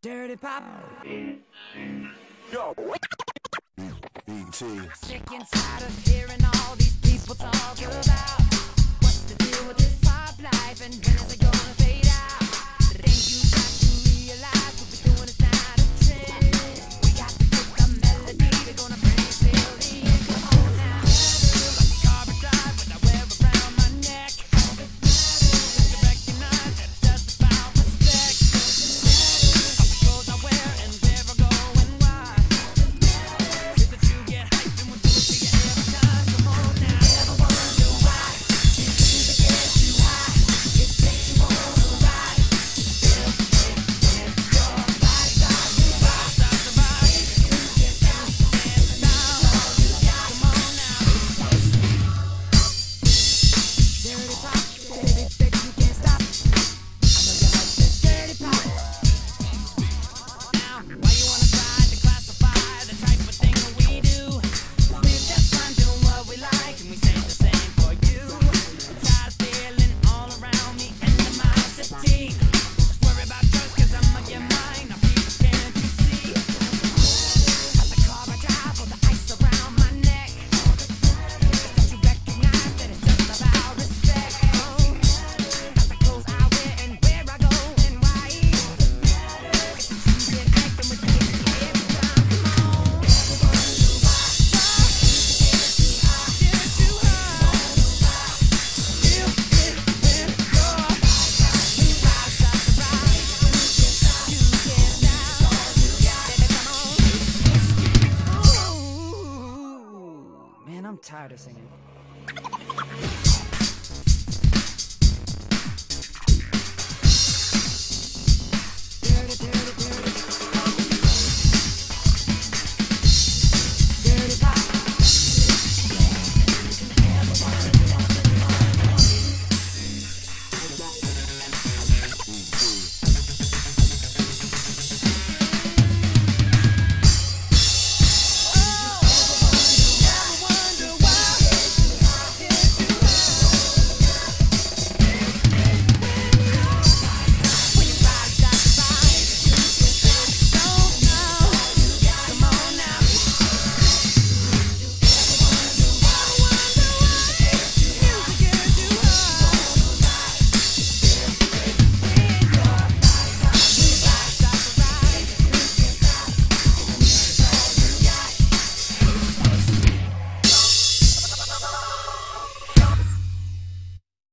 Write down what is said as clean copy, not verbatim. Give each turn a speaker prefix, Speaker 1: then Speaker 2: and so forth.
Speaker 1: Dirty pop.
Speaker 2: Yo. E.T.
Speaker 1: Sick and tired of hearing all these people talk about what's the deal with this pop life and when is it gonna fade out? Think you got to realize what we're doing is not a trend. We got to get the melody, they're gonna bring it till the end. Come on now. Like the car drive when I wear around my neck. Just to recognize that it's just about respect. All the clothes I wear and where I go and why. Is that you get hyped and we'll do it to you every time. Come on now. Never wonder why this music gets you high. It takes you on a ride. Your body starts to rock. You can't stop, can't stop. Come on now. Dirty pop, baby, baby, you can't stop. I know you like this dirty pop. Now, why you wanna try to classify the type of thing that we do? We're just fine doing what we like, and we say the same for you. Tired of feeling all around me animosity. Just worry about drugs, cause I'ma get mine. Now people, can't you see? Got the car I drive with the ice around my neck. Don't you recognize that it's just about respect? Got the clothes I wear and where I go and why. You get hyped and we do it every time. Come on. Get too high. Feel it when your body starts to rock. You can't stop. Baby, come on. Ooh, man, I'm tired of singing.